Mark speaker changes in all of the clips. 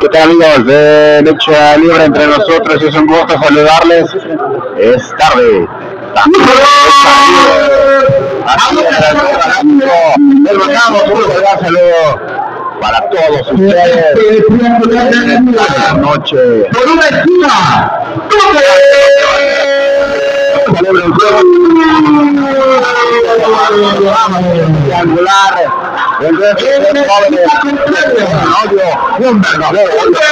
Speaker 1: ¿Qué tal, amigos de Lucha Libre entre nosotros? Es un gusto saludarles. Es tarde. Así es, les mandamos un cordial saludo para todos ustedes esta noche. Por una esquina. Triangular entre estos jóvenes, un verdadero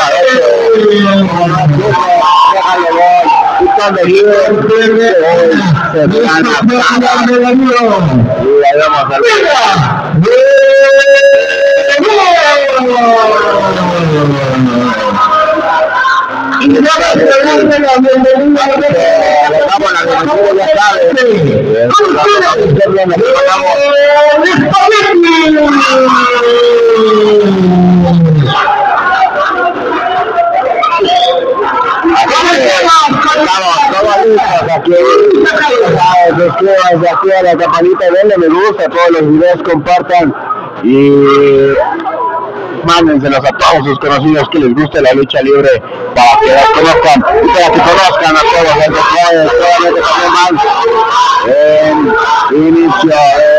Speaker 1: Suscríbanse a la campanita, denle me gusta a todos los videos, compartan y mándenselos a todos sus conocidos que les guste la lucha libre para que las conozcan y para que conozcan a todos los jugadores, solamente también más en inicio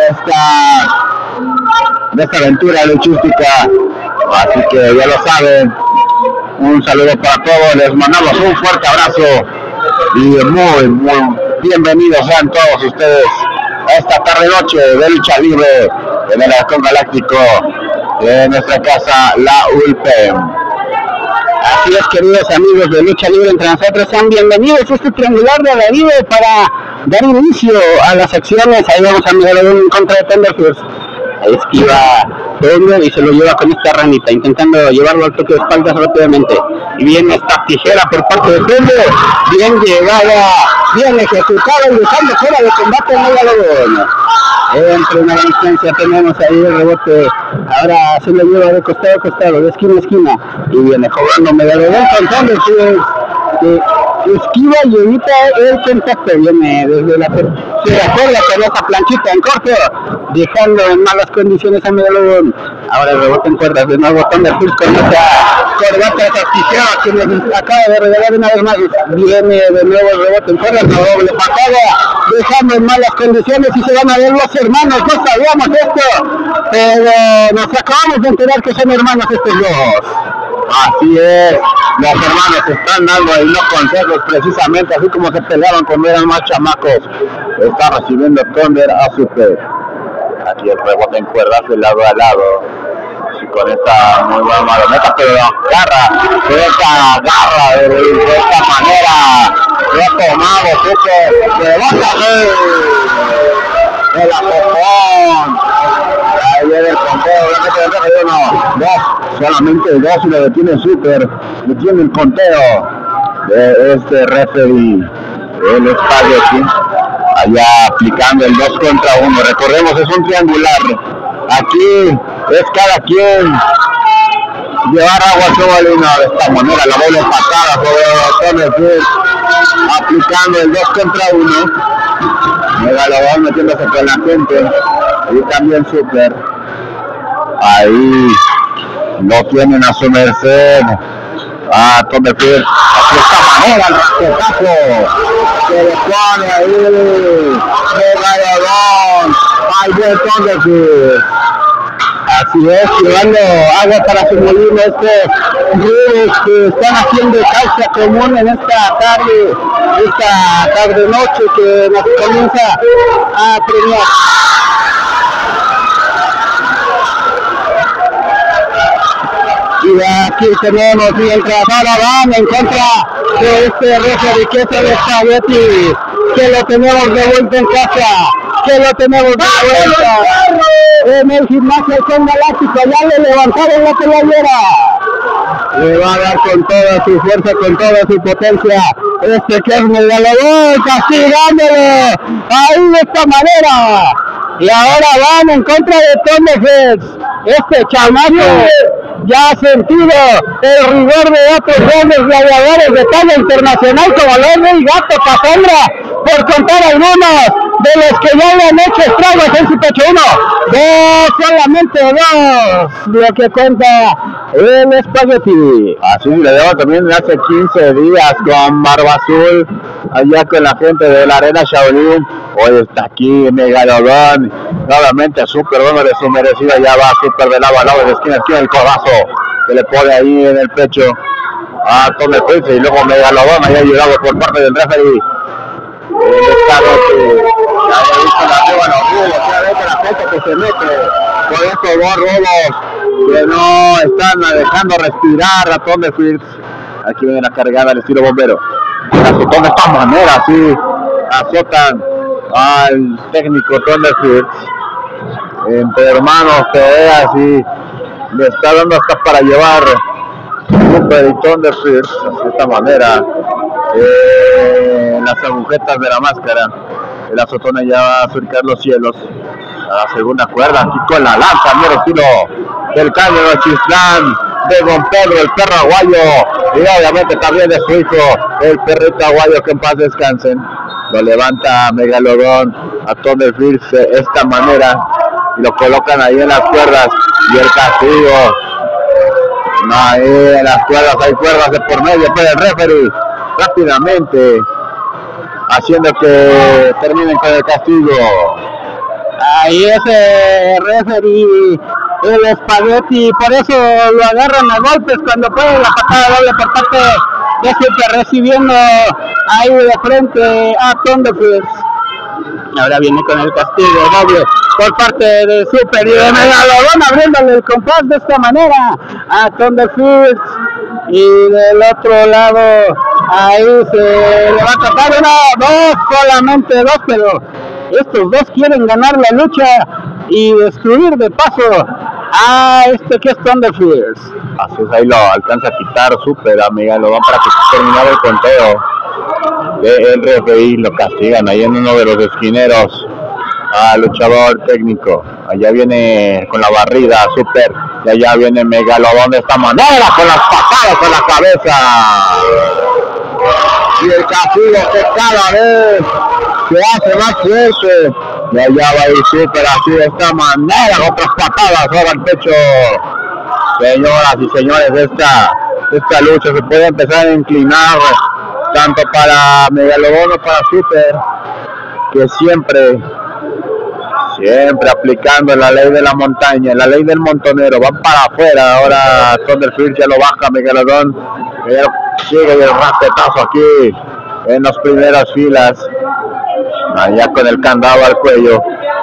Speaker 1: de esta aventura luchística. Así que ya lo saben, un saludo para todos, les mandamos un fuerte abrazo y muy bienvenidos sean todos ustedes a esta tarde noche de lucha libre en el Halcón Galáctico de nuestra casa, la ULPEM. Así es, queridos amigos de lucha libre entre nosotros, sean bienvenidos a este triangular de la vida para dar inicio a las acciones. Ahí vamos a mirar un contra de Thunderfist. Ahí esquiva Thunder y se lo lleva con esta ranita, intentando llevarlo al toque de espaldas rápidamente. Y viene esta tijera por parte de Thunder, bien llevada, bien ejecutada y dejando fuera de combate en Megalodon. Entre una distancia tenemos ahí el rebote, ahora se lo lleva de costado a costado, de esquina a esquina, y viene jugando Megalodon con Thunder, que esquiva y evita el contacto, viene desde la tercera cuerda con esa planchita en corto, dejando en malas condiciones a Megalodon. Ahora el rebote en cuerdas, de nuevo Thunderfist con esa corbata, esa tijera que nos acaba de regalar una vez más, viene de nuevo el rebote en cuerdas, la doble patada, dejando en malas condiciones y se van a ver los hermanos. No sabíamos esto, pero nos acabamos de enterar que son hermanos estos dos. Así es, los hermanos están dando ahí los consejos precisamente, así como se peleaban cuando eran más chamacos. Está recibiendo Thunder a Super. Aquí el rebote en cuerdas de lado a lado. Así con esta muy buena marioneta, pero agarra de esta manera. Retomado Super, levanta el apopón. Ahí viene el conteo, solamente dos y lo detiene Super, detiene el conteo de este referee, el Spaghetti, allá aplicando el 2 contra 1. Recordemos, es un triangular, aquí es cada quien llevar agua a su molino. De esta manera la doble patada sobre Thunderfist, aplicando el 2 contra 1. Megalodon metiéndose con la gente y también Super. Ahí lo tienen a su merced a Thunderfist. De esta manera el respetazo se le pone ahí Megalodon al buen Thunderfist. Así es, llevando agua para su molino estos grupos que están haciendo causa común en esta tarde noche que nos comienza a premiar. Y aquí tenemos, mientras ahora van en contra de este referee que es el Spaghetti, que lo tenemos de vuelta en casa, que lo tenemos de vuelta en el gimnasio Halcón Galáctico. Ya le levantaron la toallera, le va a dar con toda su fuerza, con toda su potencia este que es Megalodon, castigándolo ahí de esta manera. Y ahora van en contra de Thunderfist. Este chamaco ya ha sentido el rigor de otros grandes gladiadores de talla internacional como Lorne y Gato Cassandra, por contar algunos.
Speaker 2: de los que ya le han hecho estragos en su pecho. 1, 2, solamente 2, lo que cuenta el espagueti.
Speaker 1: Así le debo también hace 15 días con Barba Azul, allá con la gente de la Arena Shaolin. Hoy está aquí Megalodón, nuevamente Super dándole su merecida, ya va Super de lado a lado, de esquina a esquina, el codazo que le pone ahí en el pecho a Tom Fritz, y luego Megalodón ahí ayudado por parte del referee. Esta noche ya he visto la arriba los rubos, ya ve que la gente que se mete con estos dos robos que no están dejando respirar a Tom Fritz. Aquí viene la cargada al estilo bombero, azotón de esta manera, así azotan al técnico Thunderfist, entre hermanos se ve así, le está dando hasta para llevar Super y Thunderfist, así de esta manera, las agujetas de la máscara, el azotón ya va a surcar los cielos, a la segunda cuerda, aquí con la lanza, mero estilo del caño de Chislán, de Don Pedro, el perro aguayo, y obviamente también de su hijo, el perrito aguayo, que en paz descansen. Lo levanta Megalodón a Thunderfist de esta manera y lo colocan ahí en las cuerdas, y el castigo, ahí en las cuerdas, hay cuerdas de por medio, pero el referee rápidamente haciendo que terminen con el castigo.
Speaker 2: Ahí ese referee, el espagueti, por eso lo agarran a golpes cuando puede la patada doble por parte de Super, recibiendo ahí de frente a Thunderfist. Ahora viene con el castigo doble por parte de Super y de Megalodón, abriéndole el compás de esta manera a Thunderfist. Y del otro lado ahí se le va a tocar 1, 2, solamente 2, pero estos dos quieren ganar la lucha y destruir de paso a que es Thunderfist.
Speaker 1: Así es, ahí lo alcanza a quitar Super a Megalodón para que terminar el conteo. El referee lo castigan ahí en uno de los esquineros al luchador técnico. Allá viene con la barrida Super, y allá viene Megalodón de esta manera con las patadas con la cabeza, y el castigo que cada vez se hace más fuerte, y allá va a ir Super así de esta manera, otras patadas ahora al pecho. Señoras y señores, esta lucha se puede empezar a inclinar tanto para Megalodón o para Super, que siempre aplicando la ley de la montaña, la ley del montonero, van para afuera. Ahora Thunderfist ya lo baja Megalodón, sigue el raquetazo aquí en las primeras filas, allá con el candado al cuello,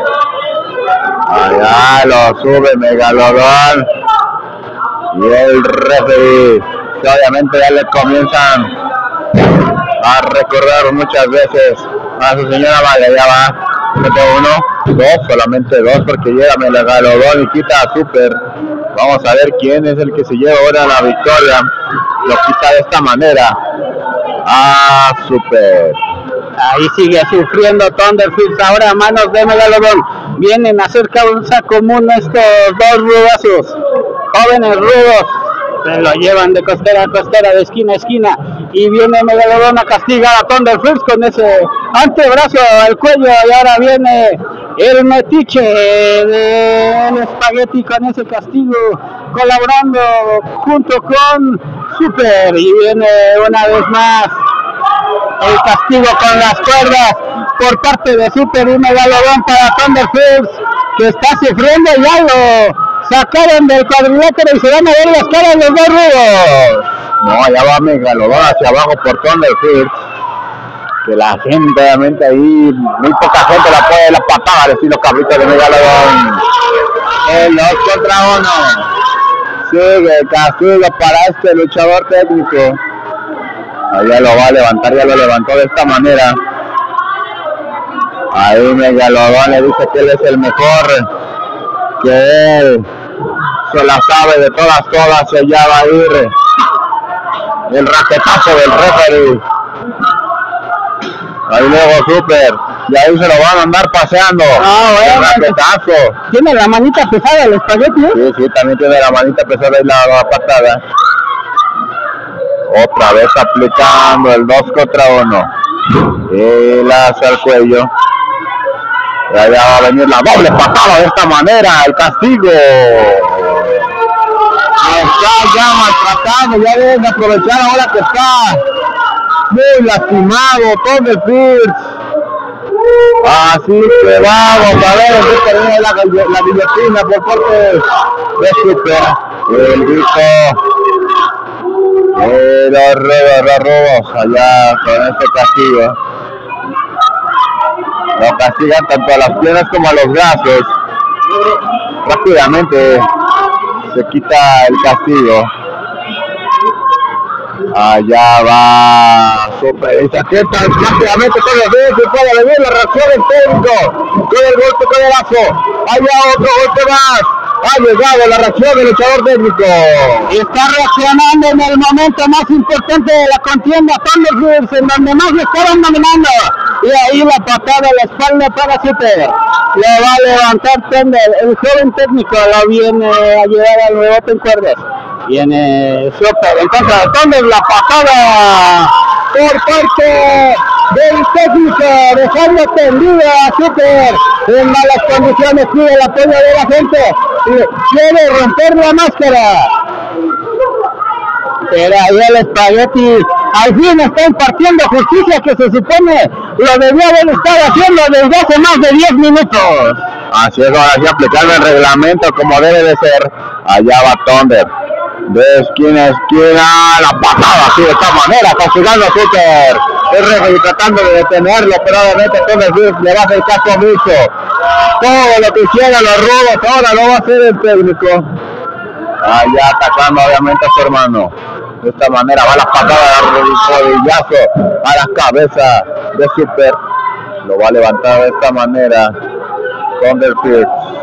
Speaker 1: allá lo sube Megalodón, y el referee que obviamente ya le comienzan a recordar muchas veces a su señora madre. Ya va, 1, 2, solamente 2, porque llega Megalodón y quita a Super. Vamos a ver quién es el que se lleva ahora la victoria. Lo quita de esta manera a Super.
Speaker 2: Ahí sigue sufriendo Thunderfist, ahora a manos de Megalodón. Vienen a hacer causa común estos dos rudazos, jóvenes rudos. Se lo llevan de costera a costera, de esquina a esquina, y viene Megalodón a castigar a Thunderfist con ese antebrazo al cuello, y ahora viene el metiche del espagueti con ese castigo, colaborando junto con Super, y viene una vez más el castigo con las cuerdas por parte de Super y Megalodón para Thunderfist, que está sufriendo. Ya lo sacaron del cuadrilátero y se van a ver las caras de los dos rudos.
Speaker 1: No, allá va Megalodón hacia abajo por Thunderfist, que la gente obviamente ahí, muy poca gente la puede la patada al estilo cabrito de Megalodón. El 2 contra 1. Sigue el castigo para este luchador técnico. Allá lo va a levantar, ya lo levantó de esta manera. Ahí Megalodón le dice que él es el mejor, que él se la sabe de todas, y allá va a ir el raquetazo del referee. Ahí luego Super, y ahí se lo van a andar paseando. El raquetazo.
Speaker 2: Tiene la manita pesada el espagueti, ¿eh?
Speaker 1: Sí, también tiene la manita pesada y la patada. Otra vez aplicando el 2 contra 1. Y la hace al cuello. Y allá va a venir la doble patada de esta manera, el castigo. Está ya maltratando, ya deben de aprovechar ahora que está muy lastimado Thunderfield. Así que vamos a ver si termina la guillotina por parte de Super. El grito de los robos allá con este castigo. Lo castigan tanto a las piernas como a los brazos. Rápidamente se quita el castigo. Allá va Super y se aquieta rápidamente con los dedos y puede venir la reacción del técnico con el golpe con el brazo. Allá otro golpe más. Ha llegado la reacción del luchador técnico.
Speaker 2: Y está reaccionando en el momento más importante de la contienda Thunderfield, en donde más le estaban dominando. Y ahí la patada a la espalda para Super. Lo va a levantar Thunder. El joven técnico lo viene a llevar al rebote en cuerdas. Viene Super. Entonces Thunder la patada por parte del técnico, dejando tendido a Super en malas condiciones. Pide el apoyo de la gente y quiere romper la máscara, pero ahí el Spaghetti al fin está impartiendo justicia que se supone lo debió haber estado haciendo desde hace más de 10 minutos.
Speaker 1: Así es, ahora sí aplicando el reglamento como debe de ser. Allá va Thunder, de esquina a esquina, la patada así de esta manera, castigando a Super. El referee tratando de detenerlo, pero obviamente Thunder le va a hacer caso omiso. Todo lo que hicieron los robos ahora lo va a hacer el técnico. Allá atacando obviamente a su hermano. De esta manera va la patada de rodillazo a la cabeza de Super. Lo va a levantar de esta manera Thunderfield.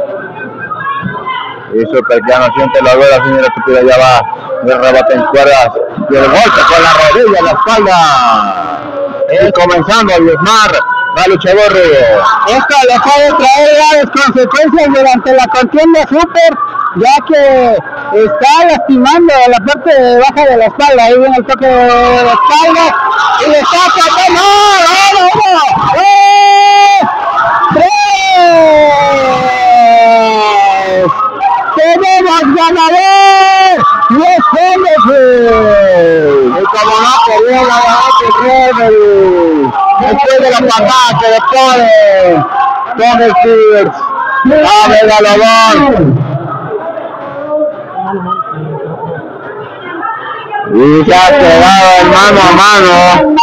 Speaker 1: Y Super ya no siente la duda, señora Estúpida, ya va el rebote en cuerdas y el golpe con la rodilla en la espalda. Y comenzando a diezmar al luchador rudo.
Speaker 2: Esto le puede traer graves consecuencias durante la contienda Super, ya que está lastimando la parte baja de la espalda. Ahí viene el toque de la espalda y le está tratando. ¡No! ¡Tres! ¡Tenemos ganador! ¡Los Thunderfield!
Speaker 1: Y como no quería la referee, después de la patada que le pone Thunderfield a Megalodón. Y se ha quedado el mano a mano.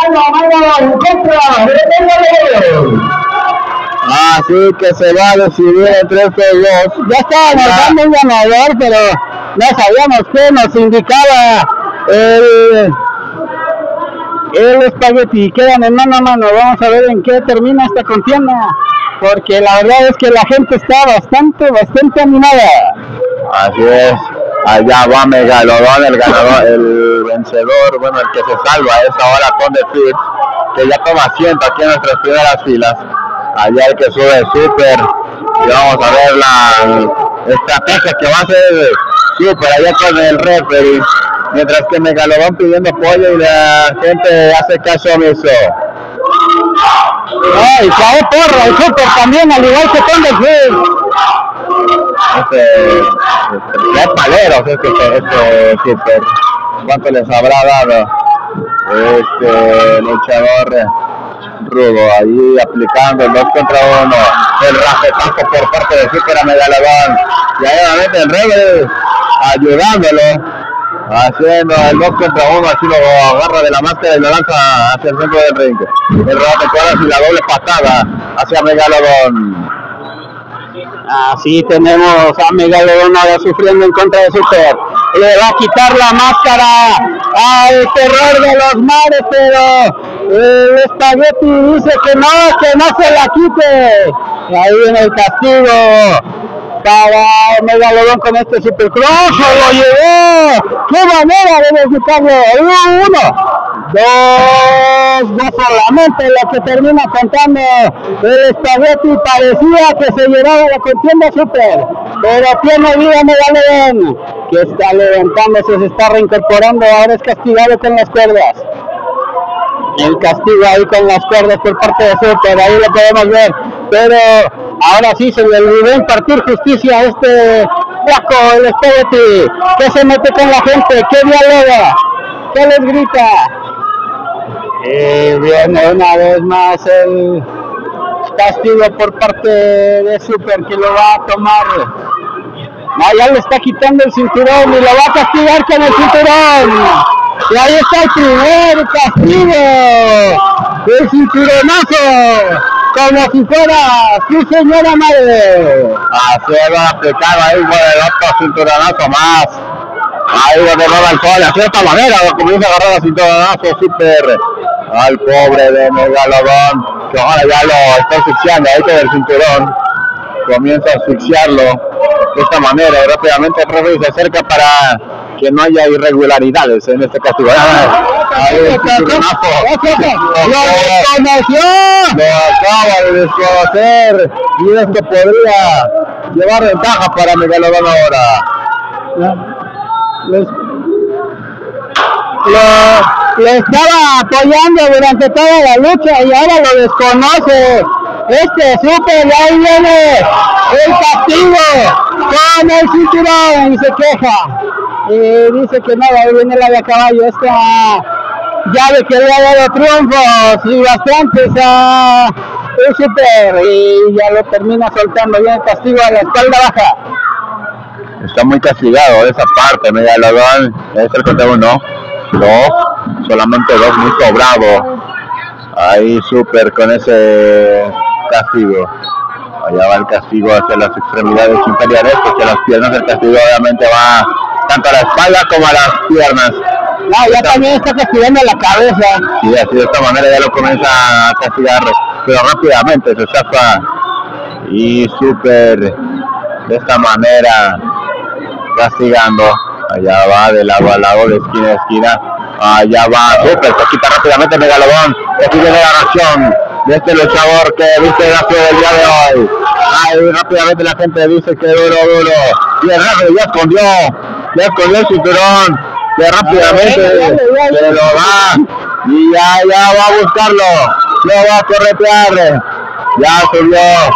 Speaker 1: Así que se va a decidir entre estos dos.
Speaker 2: Ya estábamos dando un ganador, pero no sabíamos qué nos indicaba el Spaghetti. Quedan en mano a mano. Vamos a ver en qué termina esta contienda, porque la verdad es que la gente está bastante animada.
Speaker 1: Así es. Allá va Megalodón, el ganador, el vencedor, bueno, el que se salva es ahora Thunderfield, que ya toma asiento aquí en nuestras primeras filas. Allá el que sube Super, y vamos a ver la estrategia que va a hacer Super allá con el referee, mientras que Megalodón pidiendo apoyo y la gente hace caso omiso.
Speaker 2: ¡Ay, cae porra! El Super también, al igual que Thunderfield.
Speaker 1: Tres paleros este Super. ¿Cuánto les habrá dado este luchador rudo? Ahí aplicando el 2 contra 1. El rafetazo por parte de Super a Megalodón. Y ahí nuevamente el referee ayudándolo, haciendo el 2 contra 1. Así lo agarra de la máscara y lo lanza hacia el centro del ring. El rebote cuadras y la doble patada hacia Megalodón.
Speaker 2: Así tenemos a Megalodón ahora sufriendo en contra de Super. Le va a quitar la máscara al terror de los mares, pero el Spaghetti dice que no se la quite. Y ahí viene el castigo para Megalodón con este Supercross. ¡Lo llevó! ¡Qué manera de desnicarlo! Dos solamente lo que termina contando el Spaghetti. Parecía que se llevaba la contienda Super, pero tiene vida Megalodón, que está levantándose, se está reincorporando. Ahora es castigado con las cuerdas. El castigo ahí con las cuerdas por parte de Super, ahí lo podemos ver, pero Ahora sí se le olvidó impartir justicia a este flaco, el Spaghetti, que se mete con la gente, que dialoga, que les grita. Y viene una vez más el castigo por parte de Super, que lo va a tomar. No, ya le está quitando el cinturón y lo va a castigar con el cinturón. Y ahí está el primer castigo. El cinturonazo. Como si fuera su señora madre.
Speaker 1: Así va aplicado ahí con el otro cinturonazo más. Ahí donde roba el sol, así de esta manera, comienza a agarrar el cinturonazo Super al pobre de Megalodón, que ahora ya lo está asfixiando ahí con el cinturón. Comienza a asfixiarlo de esta manera y rápidamente el referee se acerca para que no haya irregularidades en este castigo. Ahí el cinturonazo.
Speaker 2: ¡Lo desconoció!
Speaker 1: Lo acaba de desconocer y esto podría llevar ventaja para Megalodón ahora.
Speaker 2: Lo estaba apoyando durante toda la lucha y ahora lo desconoce. Este Super, y ahí viene el castigo con el cinturón y se queja. Y dice que no, ahí viene la de caballo. Esta llave que le ha dado triunfos y bastantes a el Super y ya lo termina soltando bien el castigo a la espalda baja.
Speaker 1: Está muy castigado esa parte, Megalodón. Es el contra uno, dos, solamente dos, muy sobrado. Ahí Super con ese castigo. Allá va el castigo hacia las extremidades inferiores, hacia las piernas. El castigo obviamente va tanto a la espalda como a las piernas.
Speaker 2: No, ya también está castigando la cabeza.
Speaker 1: Sí, así de esta manera ya lo comienza a castigar, pero rápidamente se zafa. Y Super de esta manera castigando. Allá va de lado a lado, de esquina a esquina. Allá va Super, se quita rápidamente Megalodón. Y aquí viene la reacción de este luchador que viste el gasto del día de hoy. Ahí rápidamente la gente dice que duro. Y el referee ya escondió el cinturón. Que rápidamente se lo da. Y ya va a buscarlo. Lo va a corretear. Ya subió.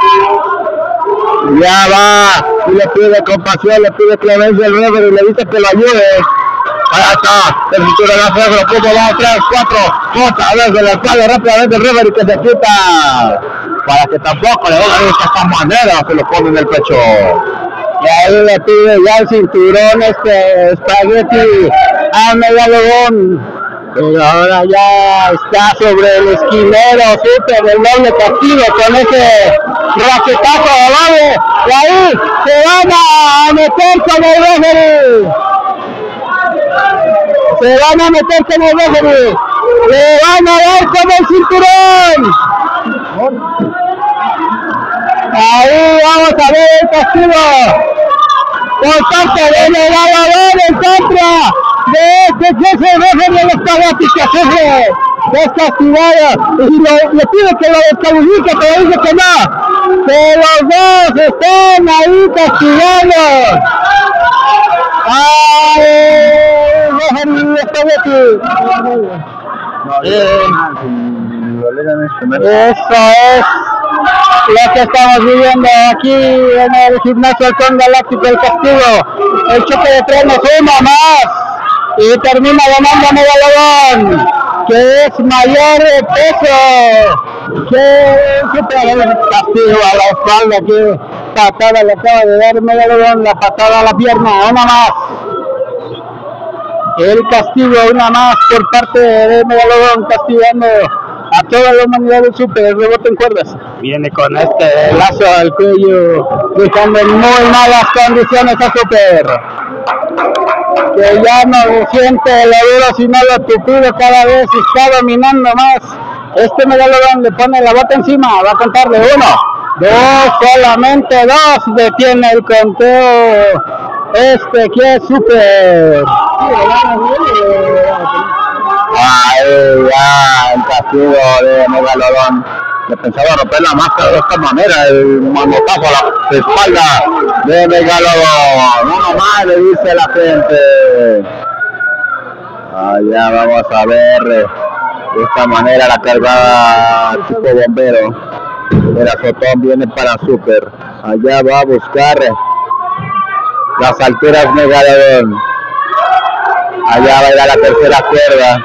Speaker 1: Ya va. Y le pide compasión, le pide clemencia al referee y le dice que lo ayude. Ahí está, el cinturonazo lo puso 2, 3, 4, otra vez de la espalda rápidamente el referee que se quita. Para que tampoco le hagan de esta manera, se lo pone en el pecho.
Speaker 2: Y ahí le pide ya el cinturón Spaghetti a Megalodón. Pero ahora ya está sobre el esquinero Super, el doble castigo con ese raquetazo de abajo. Y ahí se van a meter con el referee. Se van a meter con el referee. Le van a dar con el cinturón. Ahí vamos a ver el castigo por parte de Megalodón en contra de este jefe referee de los Spaghetti que sufre, descastigado y le pide que lo descalifique, pero dice que no, que los dos están ahí castigando. ¡Ay, referee de Spaghetti! Eso es lo que estamos viviendo aquí en el gimnasio Halcón Galáctico, el castigo, el choque de trenes, uno más y termina ganando Megalodón, que es mayor de peso que el castigo a la espalda, que patada le acaba de dar Megalodón, la patada a la pierna, una más. El castigo, una más por parte de Megalodón, castigando a toda la humanidad del Super. El rebote en cuerdas viene con este lazo al cuello, dejando en muy malas condiciones a Super, que ya no siente lo duro sino lo tupido, cada vez está dominando más. Este Megalodón le pone la bota encima, va a contarle 1, 2, solamente 2, detiene el conteo que es Super.
Speaker 1: Ahí ya el castigo de Megalodón. Le pensaba romper la máscara de esta manera, el manotazo a la espalda de Megalodón. Uno más, le dice la gente. Allá vamos a ver de esta manera la cargada tipo bombero. El azotón viene para Super. Allá va a buscar las alturas Megalodón. Allá va a ir a la tercera cuerda.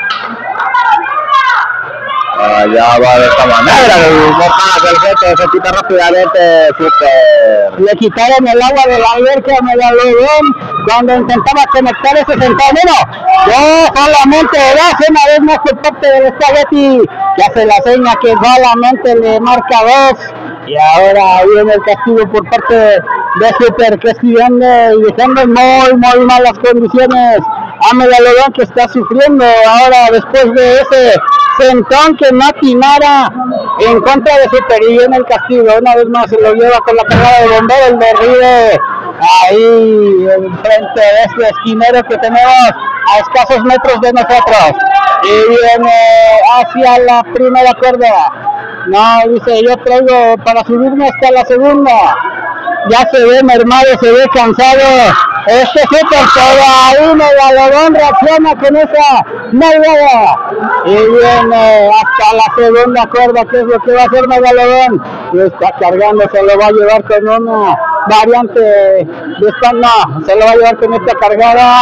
Speaker 1: Allá va de esta manera. No pasa el reto, se quita rápidamente Super.
Speaker 2: Le quitaron el agua de la alberca a Megalodón cuando intentaba conectar ese centavo. No, solamente dos, una vez más por parte del Spaghetti, que hace la seña que solamente le marca 2. Y ahora viene el castigo por parte de Super, que estoy viendo y dejando muy malas condiciones a Megalodón, que está sufriendo ahora después de ese sentón que no atinara en contra de Super. Y viene el castigo, una vez más se lo lleva con la cargada de bombero, el derribe ahí enfrente de este esquinero que tenemos a escasos metros de nosotros, y viene hacia la primera cuerda. No, dice, yo traigo para subirme hasta la segunda. Ya se ve mermado, se ve cansado este Super, pero ahí Megalodón reacciona con esa nalgada y viene hasta la segunda cuerda. ¿Qué es lo que va a hacer Megalodón? Lo está cargando, se lo va a llevar con una variante de esta, no, se lo va a llevar con esta cargada.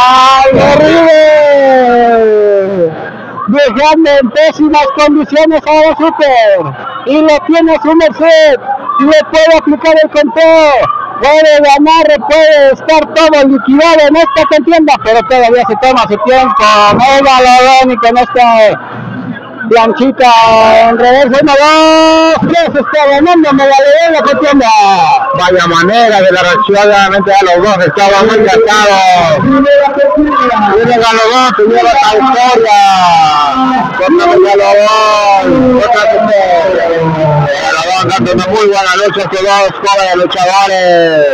Speaker 2: ¡Horrible! Dejando en pésimas condiciones a la Super, y lo tiene a su merced, le puede aplicar el conteo, puede ganar, puede estar todo liquidado en esta contienda, pero todavía se toma su tiempo. Megalodón y con esta planchita en reverso, 1, 2, 3, está ganando Megalodón la contienda.
Speaker 1: Vaya manera de la reacción, obviamente a los dos estaban muy cansados. Y Megalodón se lleva esta victoria contra Megalodón, contra Super. Megalodón dando una muy buena lucha entre dos jóvenes luchadores.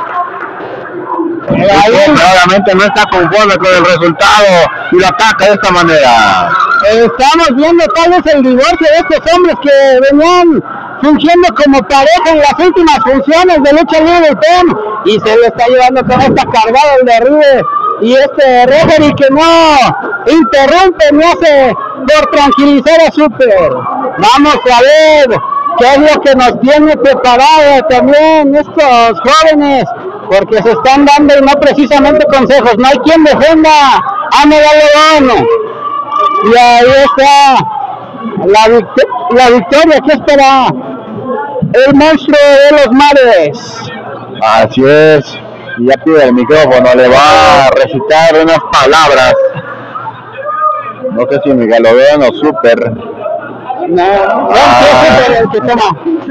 Speaker 1: Obviamente no está conforme con el resultado y lo ataca de esta manera.
Speaker 2: Estamos viendo tal vez el divorcio de estos hombres que venían fungiendo como pareja en las últimas funciones de lucha libre del PEN, y se le está llevando con esta cargada el derribe, y este referee que no interrumpe ni hace por tranquilizar a Super. Vamos a ver qué es lo que nos tiene preparado también estos jóvenes, porque se están dando y no precisamente consejos. No hay quien defienda a Megalodón, y ahí está la victoria que es para el monstruo de los mares.
Speaker 1: Así es, y ya pide el micrófono, le va a recitar unas palabras. No sé si Megalodón o Super.
Speaker 2: No, es el que toma.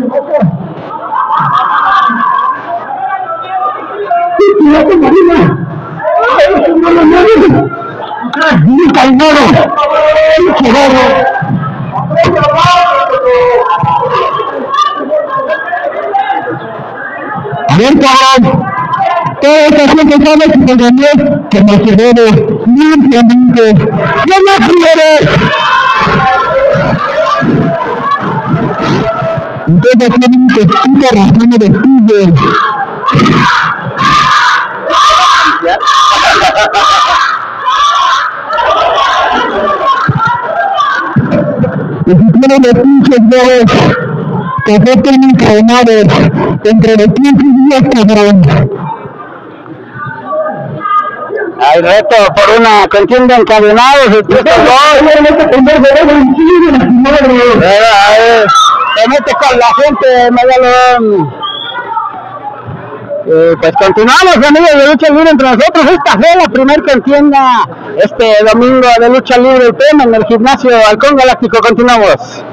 Speaker 3: A ver, cabrón, toda esta gente sabe que te gané, que no se debe, limpiamente, no me quieres. Entonces tienen que estar razón de tuyo. Y si tienen los pinches huevos que se estén encadenados entre los 15 días, cabrón.
Speaker 2: Hay reto por una contienda encadenados. Se mete con la gente, Megalodón. Pues continuamos, amigos de Lucha Libre entre nosotros. Esta fue la primera contienda este domingo de Lucha Libre PEN en el gimnasio Halcón Galáctico. Continuamos.